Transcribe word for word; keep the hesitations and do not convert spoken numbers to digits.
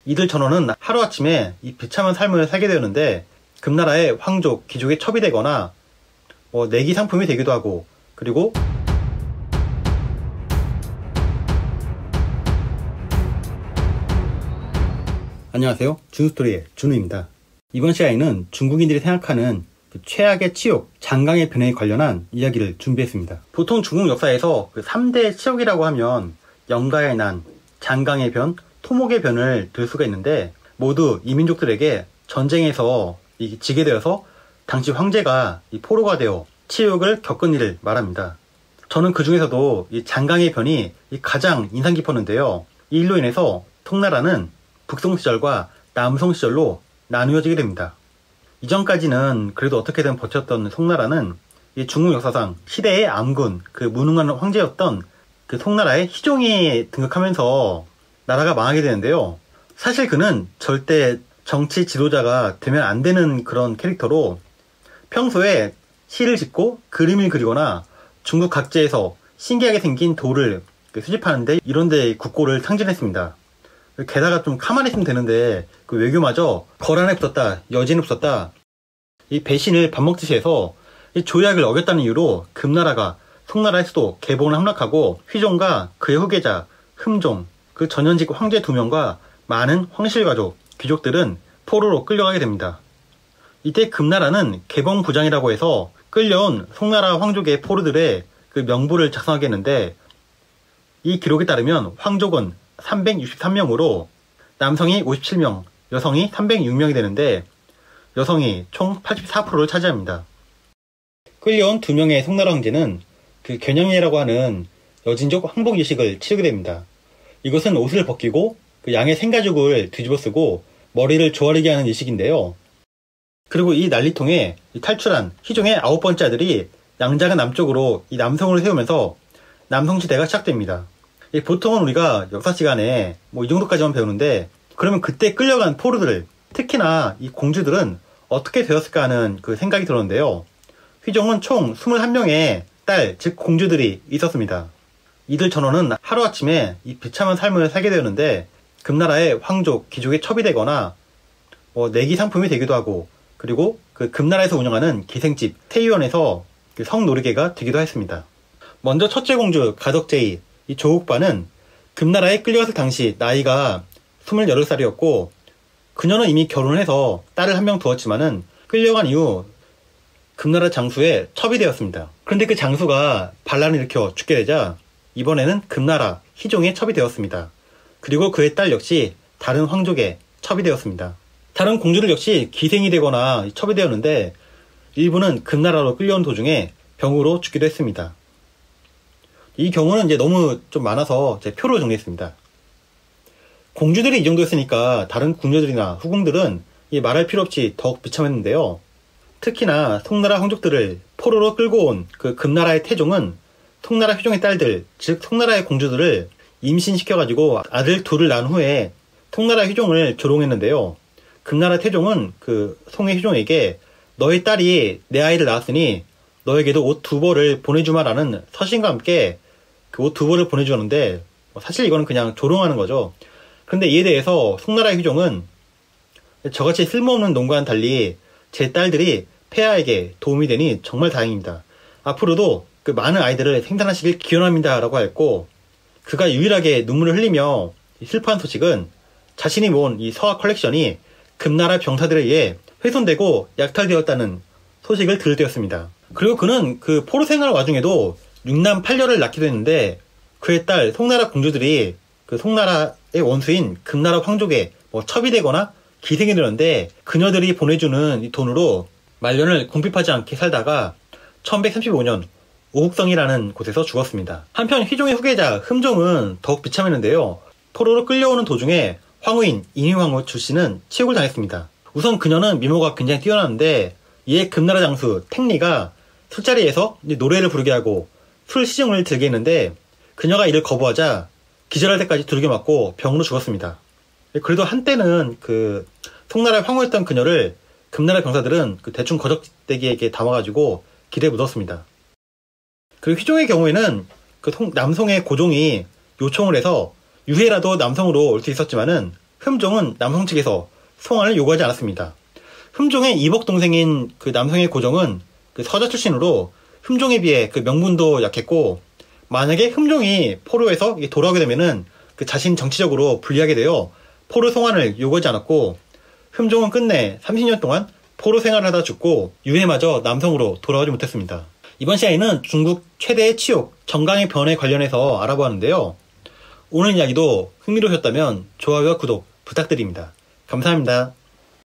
이들 전원은 하루아침에 이 비참한 삶을 살게 되었는데 금나라의 황족, 귀족에 첩이 되거나 뭐 내기 상품이 되기도 하고, 그리고 안녕하세요, 준스토리의 준우입니다. 이번 시간에는 중국인들이 생각하는 그 최악의 치욕, 장강의 변에 관련한 이야기를 준비했습니다. 보통 중국 역사에서 그 삼 대 치욕이라고 하면 영가의 난, 장강의 변, 토목의 변을 들 수가 있는데, 모두 이 민족들에게 전쟁에서 이 지게 되어서 당시 황제가 이 포로가 되어 치욕을 겪은 일을 말합니다. 저는 그 중에서도 이 장강의 변이 이 가장 인상 깊었는데요. 이 일로 인해서 송나라는 북송 시절과 남송 시절로 나누어지게 됩니다. 이전까지는 그래도 어떻게든 버텼던 송나라는 이 중국 역사상 시대의 암군, 그 무능한 황제였던 그 송나라의 희종이 등극하면서 나라가 망하게 되는데요. 사실 그는 절대 정치 지도자가 되면 안 되는 그런 캐릭터로 평소에 시를 짓고 그림을 그리거나 중국 각지에서 신기하게 생긴 돌을 수집하는데 이런데 국고를 탕진했습니다. 게다가 좀 가만히 있으면 되는데 그 외교마저 거란에 붙었다, 여진에 붙었다, 이 배신을 밥 먹듯이 해서 이 조약을 어겼다는 이유로 금나라가 송나라의 수도 개봉을 함락하고 휘종과 그의 후계자 흠종, 그 전현직 황제 두 명과 많은 황실가족, 귀족들은 포로로 끌려가게 됩니다. 이때 금나라는 개봉부장이라고 해서 끌려온 송나라 황족의 포로들의 그 명부를 작성하게 했는데, 이 기록에 따르면 황족은 삼백육십삼 명으로 남성이 오십칠 명, 여성이 삼백육 명이 되는데 여성이 총 팔십사 퍼센트를 차지합니다. 끌려온 두 명의 송나라 황제는 그 견영예라고 하는 여진족 항복仪式을 치르게 됩니다. 이것은 옷을 벗기고 그 양의 생가죽을 뒤집어 쓰고 머리를 조아리게 하는仪式인데요. 그리고 이 난리통에 탈출한 희종의 아홉 번째 아들이 양자가 남쪽으로 이 남성을 세우면서 남성시대가 시작됩니다. 보통은 우리가 역사 시간에 뭐 이 정도까지만 배우는데, 그러면 그때 끌려간 포로들, 특히나 이 공주들은 어떻게 되었을까 하는 그 생각이 들었는데요. 휘종은 총 이십일 명의 딸, 즉 공주들이 있었습니다. 이들 전원은 하루아침에 이 비참한 삶을 살게 되었는데 금나라의 황족, 귀족에 첩이 되거나 뭐 내기 상품이 되기도 하고, 그리고 그 금나라에서 운영하는 기생집 태유원에서 그 성노리개가 되기도 했습니다. 먼저 첫째 공주 가덕제이, 이 조국바는 금나라에 끌려갔을 당시 나이가 스물여덟 살이었고 그녀는 이미 결혼을 해서 딸을 한 명 두었지만은 끌려간 이후 금나라 장수에 첩이 되었습니다. 그런데 그 장수가 반란을 일으켜 죽게 되자 이번에는 금나라 희종에 첩이 되었습니다. 그리고 그의 딸 역시 다른 황족에 첩이 되었습니다. 다른 공주들 역시 기생이 되거나 첩이 되었는데 일부는 금나라로 끌려온 도중에 병으로 죽기도 했습니다. 이 경우는 이제 너무 좀 많아서 제 표로 정리했습니다. 공주들이 이 정도였으니까 다른 궁녀들이나 후궁들은 이 말할 필요 없이 더욱 비참했는데요. 특히나 송나라 황족들을 포로로 끌고 온 그 금나라의 태종은 송나라 휘종의 딸들, 즉 송나라의 공주들을 임신시켜가지고 아들 둘을 낳은 후에 송나라 휘종을 조롱했는데요. 금나라 태종은 그 송의 휘종에게 너의 딸이 내 아이를 낳았으니 너에게도 옷 두 벌을 보내주마라는 서신과 함께 그 옷 두 벌을 보내주었는데 사실 이거는 그냥 조롱하는 거죠. 그런데 이에 대해서 송나라의 휘종은 저같이 쓸모없는 놈과는 달리 제 딸들이 폐하에게 도움이 되니 정말 다행입니다. 앞으로도 그 많은 아이들을 생산하시길 기원합니다 라고 했고, 그가 유일하게 눈물을 흘리며 슬퍼한 소식은 자신이 모은 이 서화 컬렉션이 금나라 병사들에 의해 훼손되고 약탈되었다는 소식을 들을 때였습니다. 그리고 그는 그 포로 생활 와중에도 육남 팔녀를 낳기도 했는데 그의 딸 송나라 공주들이 그 송나라의 원수인 금나라 황족에 뭐 첩이 되거나 기생이 되는데 그녀들이 보내주는 이 돈으로 말년을 궁핍하지 않게 살다가 천백삼십오 년 오국성이라는 곳에서 죽었습니다. 한편 휘종의 후계자 흠종은 더욱 비참했는데요. 포로로 끌려오는 도중에 황후인 인휘황후 출신은 치욕을 당했습니다. 우선 그녀는 미모가 굉장히 뛰어나는데 이에 금나라 장수 택리가 술자리에서 노래를 부르게 하고 술 시중을 들게 했는데 그녀가 이를 거부하자 기절할 때까지 두들겨 맞고 병으로 죽었습니다. 그래도 한때는 그 송나라의 황후였던 그녀를 금나라 병사들은 그 대충 거적대기에게 담아가지고 길에 묻었습니다. 그리고 휘종의 경우에는 그 남송의 고종이 요청을 해서 유해라도 남성으로 올 수 있었지만은 흠종은 남성 측에서 송환을 요구하지 않았습니다. 흠종의 이복 동생인 그 남성의 고종은 그 서자 출신으로 흠종에 비해 그 명분도 약했고, 만약에 흠종이 포로에서 돌아오게 되면은 그 자신 정치적으로 불리하게 되어 포로 송환을 요구하지 않았고, 흠종은 끝내 삼십 년 동안 포로 생활을 하다 죽고 유해마저 남성으로 돌아오지 못했습니다. 이번 시간에는 중국 최대의 치욕, 정강의 변에 관련해서 알아보았는데요. 오늘 이야기도 흥미로우셨다면 좋아요와 구독 부탁드립니다. 감사합니다.